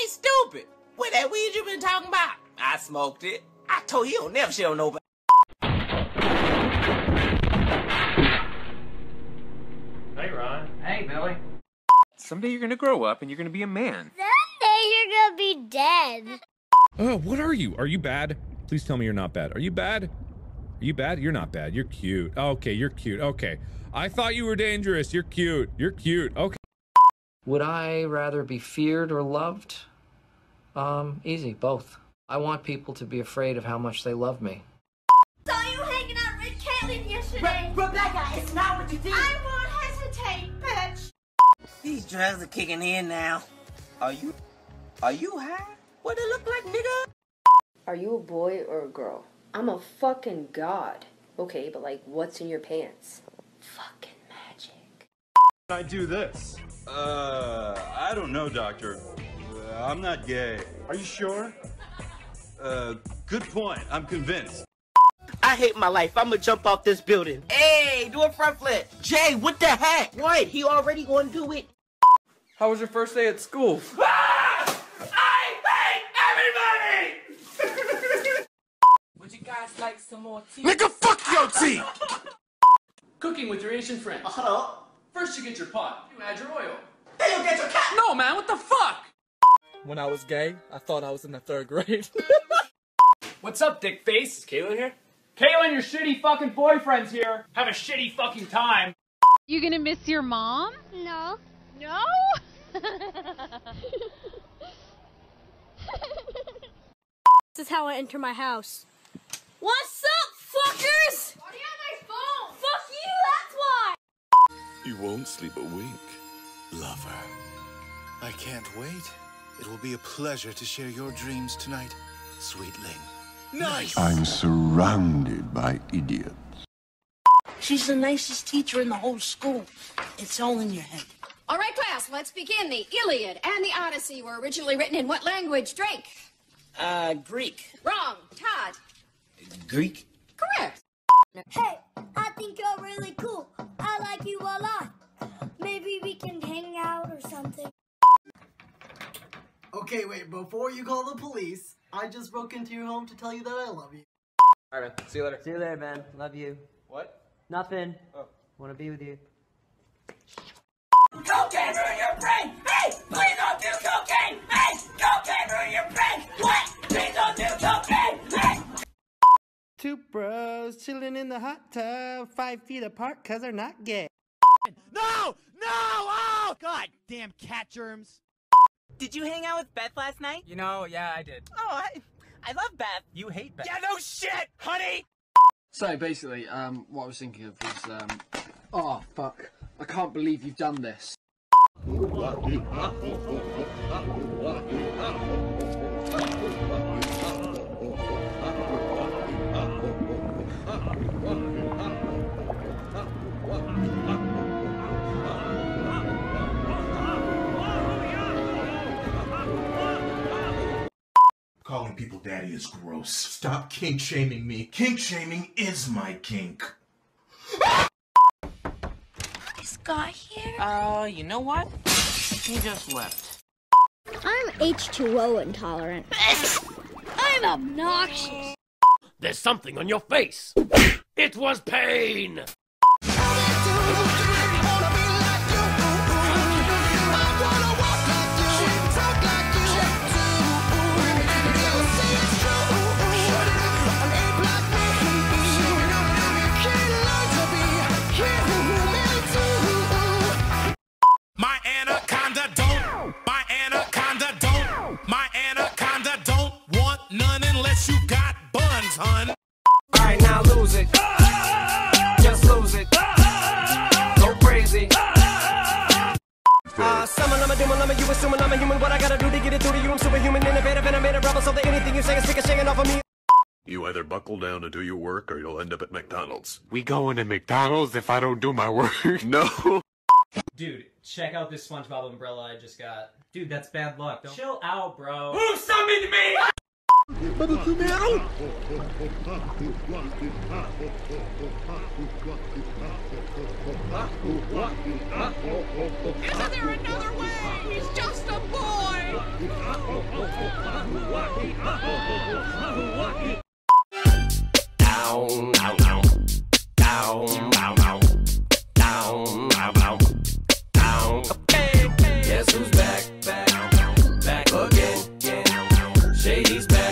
ain't stupid. What that weed you been talking about? I smoked it. I told you don't never show nobody. Hey, Ron. Hey, Billy. Someday you're gonna grow up and you're gonna be a man. Someday you're gonna be dead. Oh, what are you? Are you bad? Please tell me you're not bad. Are you bad? Are you bad? You're not bad. You're cute. Okay, you're cute. Okay. I thought you were dangerous. You're cute. You're cute. Okay. Would I rather be feared or loved? Easy, both. I want people to be afraid of how much they love me. Saw you hanging out with Caitlin yesterday. Rebecca, it's not what you think. I won't hesitate, bitch. These drugs are kicking in now. Are you high? What it look like, nigga? Are you a boy or a girl? I'm a fucking god. Okay, but like, what's in your pants? Fucking magic. I do this. I don't know, doctor. I'm not gay. Are you sure? Good point. I'm convinced. I hate my life. I'ma jump off this building. Hey, do a front flip. Jay, what the heck? What? He already gonna do it. How was your first day at school? Ah! I hate everybody! Would you guys like some more tea? Nigga, fuck your tea! Cooking with your Asian friends. Hello? First you get your pot, you add your oil. Then you get your cat. No, man, what the fuck? When I was gay, I thought I was in the 3rd grade. What's up, dick face? Is Caitlin here? Caitlin, your shitty fucking boyfriend's here. Have a shitty fucking time. You gonna miss your mom? No. No? This is how I enter my house. What's up, fuckers? Why do you have my phone? Fuck you, that's why! You won't sleep a wink, lover. I can't wait. It will be a pleasure to share your dreams tonight, sweetling. Nice! I'm surrounded by idiots. She's the nicest teacher in the whole school. It's all in your head. All right, class, let's begin. The Iliad and the Odyssey were originally written in what language? Drake. Greek. Wrong. Todd. Greek? Correct. Hey, I think you're really cool. I like you a lot. Maybe we can hang out or something. Okay, wait, before you call the police, I just broke into your home to tell you that I love you. Alright, man. See you later. See you later, man. Love you. What? Nothing. Oh. Wanna be with you. Cocaine ruin your brain! Hey! Please don't do cocaine! Hey! Cocaine ruin your brain! What? Please don't do cocaine! Hey! Two bros chilling in the hot tub, 5 feet apart cause they're not gay. No! No! Oh! God damn cat germs. Did you hang out with Beth last night? You know, yeah, I did. Oh, I love Beth. You hate Beth. Yeah, no shit, honey! So basically, what I was thinking of was, oh fuck, I can't believe you've done this. Calling people daddy is gross. Stop kink shaming me. Kink shaming is my kink. This guy here? You know what? He just left. I'm H2O intolerant. I'm obnoxious. There's something on your face. It was pain. My anaconda don't want none unless you got buns, hun. Alright, now lose it. Just lose it. Go crazy. Summon, I'm a demon, I'm a you assuming I'm a human. What I gotta do to get it through to you? I'm superhuman, innovative, and I made a rebel, so that anything you say is singing off of me. You either buckle down and do your work, or you'll end up at McDonald's. We going to McDonald's if I don't do my work? No. Dude, check out this SpongeBob umbrella I just got. Dude, that's bad luck. Don't... Chill out, bro. Who summoned me? Isn't there another way? He's just a boy. Down, down, down. Down, down, down. Down, down, down. Down. Okay. Guess who's back? Back again. Shady's back.